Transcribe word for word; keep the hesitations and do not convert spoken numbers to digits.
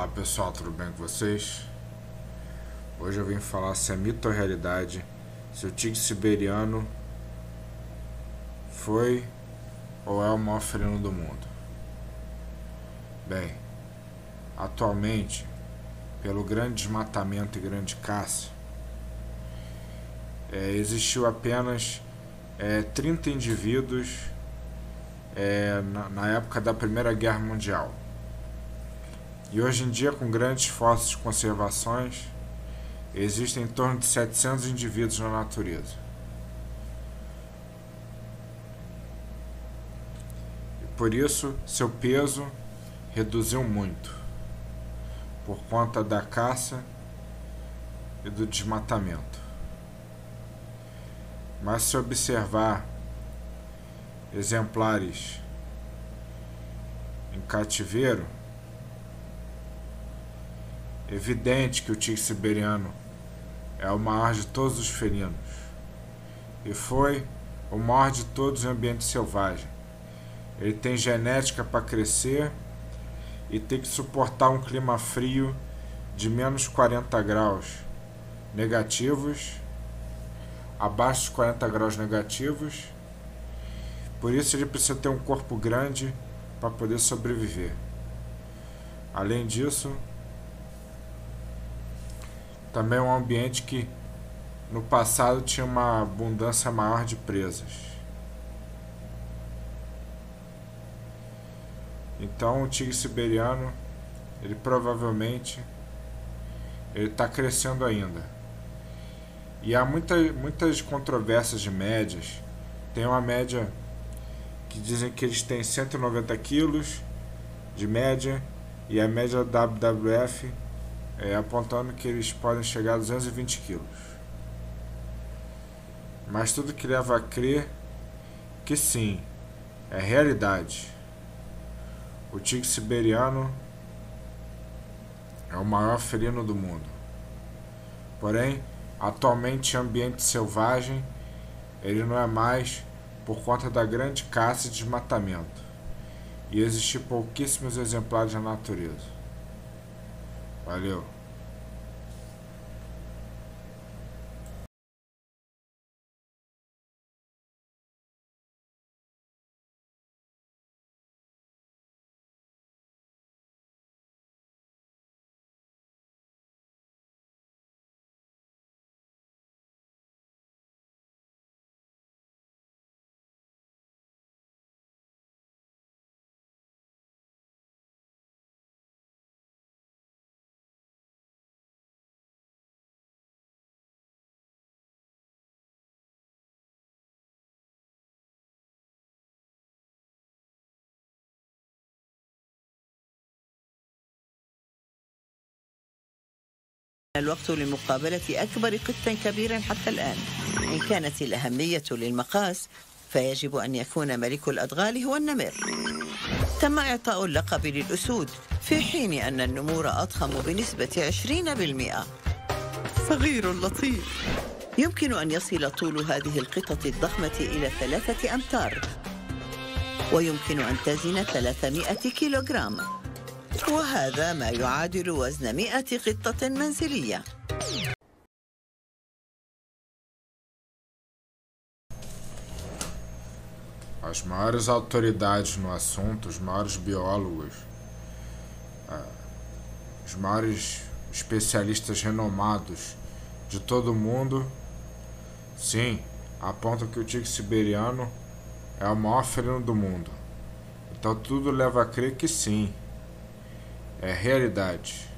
pessoal, tudo bem com vocês? Hoje eu vim falar se é mito ou realidade se o tigre siberiano foi ou é o maior felino do mundo. Bem, atualmente, pelo grande desmatamento e grande caça, é, existiu apenas é, trinta indivíduos é, na, na época da Primeira Guerra Mundial. E hoje em dia, com grandes esforços de conservações, existem em torno de setecentos indivíduos na natureza. E por isso, seu peso reduziu muito, por conta da caça e do desmatamento. Mas se observar exemplares em cativeiro, é evidente que o tigre siberiano é o maior de todos os felinos e foi o maior de todos em ambiente selvagem. Ele tem genética para crescer e tem que suportar um clima frio de menos quarenta graus negativos, abaixo dos quarenta graus negativos. Por isso ele precisa ter um corpo grande para poder sobreviver. Além disso, também é um ambiente que no passado tinha uma abundância maior de presas. Então o tigre siberiano, ele provavelmente ele está crescendo ainda. E há muita, muitas controvérsias de médias. Tem uma média que dizem que eles têm cento e noventa quilos de média, e a média da W W F é apontando que eles podem chegar a duzentos e vinte quilos. Mas tudo que leva a crer que sim, é realidade. O tigre siberiano é o maior felino do mundo. Porém, atualmente em ambiente selvagem, ele não é mais por conta da grande caça e desmatamento. E existem pouquíssimos exemplares na natureza. Valeu. الوقت لمقابلة أكبر قط كبير حتى الآن. إن كانت الأهمية للمقاس فيجب أن يكون ملك الأدغال هو النمر. تم إعطاء اللقب للأسود في حين أن النمور أضخم بنسبة عشرين بالمئة. صغير لطيف. يمكن أن يصل طول هذه القطة الضخمة إلى ثلاثة أمتار، ويمكن أن تزن ثلاثمائة كيلوغرام، وهذا ما يعادل وزن مئة قطة منزلية. As maiores autoridades no assunto, os maiores biólogos, os maiores especialistas renomados de todo o mundo, sim, apontam que o tigre siberiano é o maior felino do mundo. Então tudo leva a crer que sim, é realidade.